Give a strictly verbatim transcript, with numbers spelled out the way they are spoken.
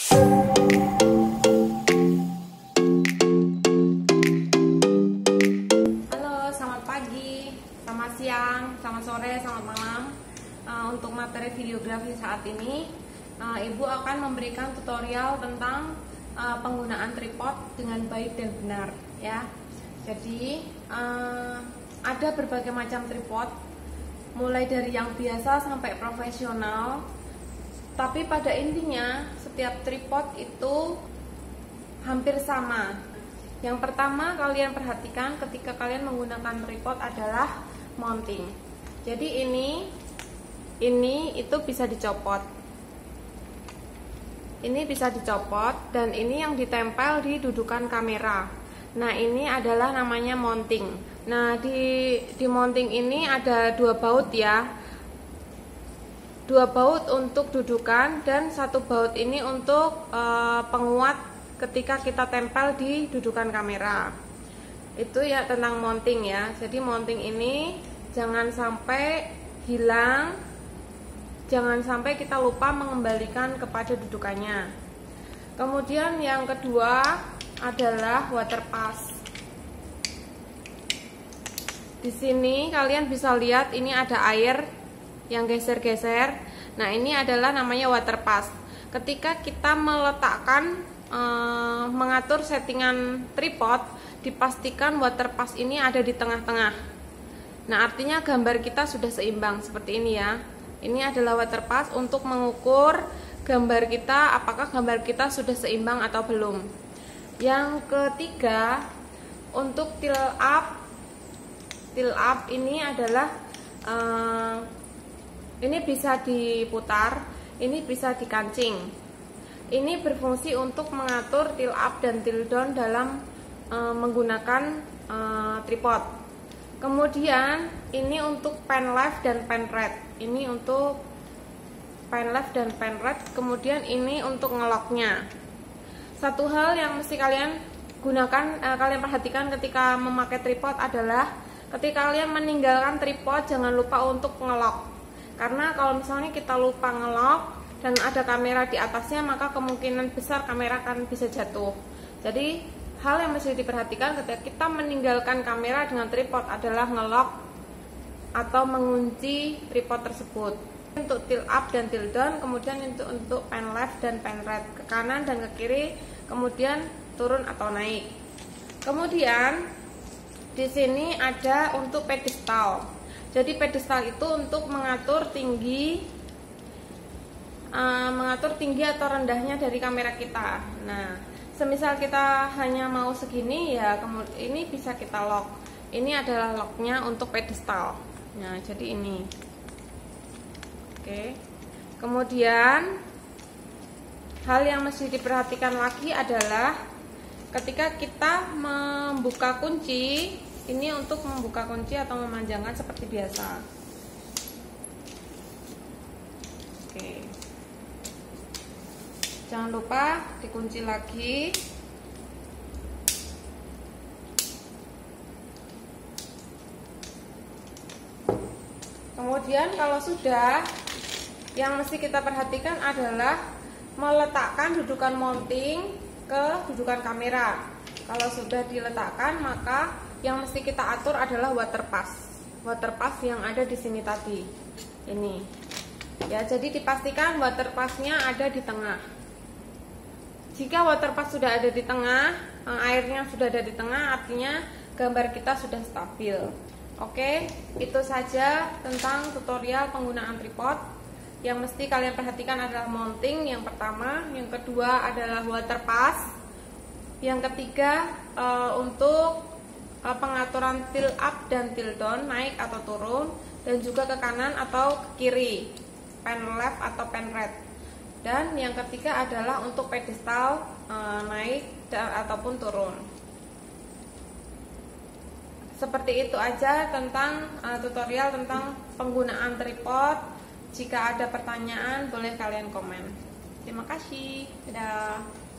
Halo, selamat pagi, selamat siang, selamat sore, selamat malam. uh, Untuk materi videografi saat ini, uh, Ibu akan memberikan tutorial tentang uh, penggunaan tripod dengan baik dan benar, ya. Jadi uh, ada berbagai macam tripod, mulai dari yang biasa sampai profesional. Tapi pada intinya setiap tripod itu hampir sama. Yang pertama kalian perhatikan ketika kalian menggunakan tripod adalah mounting. Jadi ini ini itu bisa dicopot. Ini bisa dicopot dan ini yang ditempel di dudukan kamera. Nah, ini adalah namanya mounting. Nah, di di mounting ini ada dua baut ya. Dua baut untuk dudukan dan satu baut ini untuk e, penguat ketika kita tempel di dudukan kamera. Itu ya tentang mounting ya. Jadi mounting ini jangan sampai hilang, jangan sampai kita lupa mengembalikan kepada dudukannya. Kemudian yang kedua adalah water pass. Di sini kalian bisa lihat ini ada air yang geser-geser. Nah, ini adalah namanya water pass. Ketika kita meletakkan e, mengatur settingan tripod, dipastikan water pass ini ada di tengah-tengah. Nah, artinya gambar kita sudah seimbang seperti ini ya. Ini adalah water pass untuk mengukur gambar kita, apakah gambar kita sudah seimbang atau belum. Yang ketiga, untuk tilt up. Tilt up ini adalah e, ini bisa diputar, ini bisa dikancing. Ini berfungsi untuk mengatur tilt up dan tilt down dalam e, menggunakan e, tripod. Kemudian ini untuk pan left dan pan right. Ini untuk pan left dan pan right. Kemudian ini untuk ngeloknya. Satu hal yang mesti kalian gunakan, e, kalian perhatikan ketika memakai tripod adalah ketika kalian meninggalkan tripod jangan lupa untuk ngelok. Karena kalau misalnya kita lupa ngelok dan ada kamera di atasnya, maka kemungkinan besar kamera akan bisa jatuh. Jadi hal yang mesti diperhatikan ketika kita meninggalkan kamera dengan tripod adalah ngelok atau mengunci tripod tersebut. Untuk tilt up dan tilt down, kemudian untuk untuk pan left dan pan right, ke kanan dan ke kiri, kemudian turun atau naik. Kemudian di sini ada untuk pedestal. Jadi pedestal itu untuk mengatur tinggi, uh, mengatur tinggi atau rendahnya dari kamera kita. Nah, semisal kita hanya mau segini ya, kemudian ini bisa kita lock. Ini adalah locknya untuk pedestal. Nah, jadi ini. Oke. Kemudian hal yang mesti diperhatikan lagi adalah ketika kita membuka kunci. Ini untuk membuka kunci atau memanjangkan seperti biasa. Oke. Jangan lupa dikunci lagi. Kemudian kalau sudah, yang mesti kita perhatikan adalah meletakkan dudukan mounting ke dudukan kamera. Kalau sudah diletakkan, maka yang mesti kita atur adalah water pass. Water pass yang ada di sini tadi. Ini. Ya, jadi dipastikan water passnya ada di tengah. Jika water pass sudah ada di tengah, airnya sudah ada di tengah, artinya gambar kita sudah stabil. Oke, itu saja tentang tutorial penggunaan tripod. Yang mesti kalian perhatikan adalah mounting yang pertama, yang kedua adalah water pass, yang ketiga e, untuk pengaturan tilt up dan tilt down, naik atau turun, dan juga ke kanan atau ke kiri, pan left atau pan right. Dan yang ketiga adalah untuk pedestal, e, naik dan, ataupun turun. Seperti itu aja tentang e, tutorial tentang penggunaan tripod. Jika ada pertanyaan boleh kalian komen. Terima kasih. Dadah.